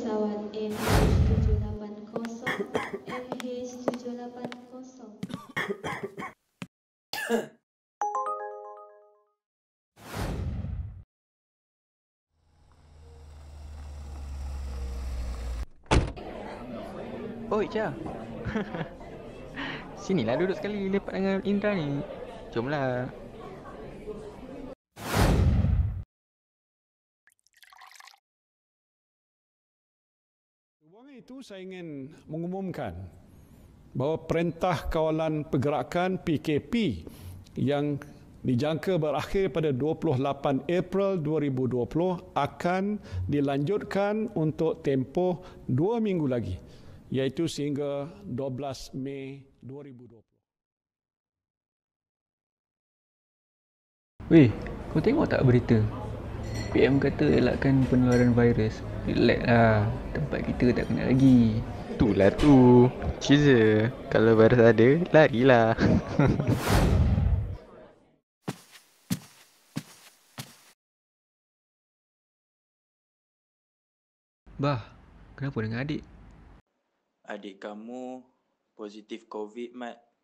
pesawat MH780, MH780. Oi, Cha. Sinilah duduk sekali lepak dengan Indra ni. Jomlah. Hubungan itu saya ingin mengumumkan bahawa Perintah Kawalan Pergerakan PKP yang dijangka berakhir pada 28 April 2020 akan dilanjutkan untuk tempoh 2 minggu lagi, iaitu sehingga 12 Mei 2020. Weh, kau tengok tak berita? PM kata elakkan penularan virus. Relax lah, tempat kita tak kena lagi. Itulah tu. Cheese. Kalau virus ada, larilah. Bah, kenapa dengan adik? Adik kamu positif COVID, Mat.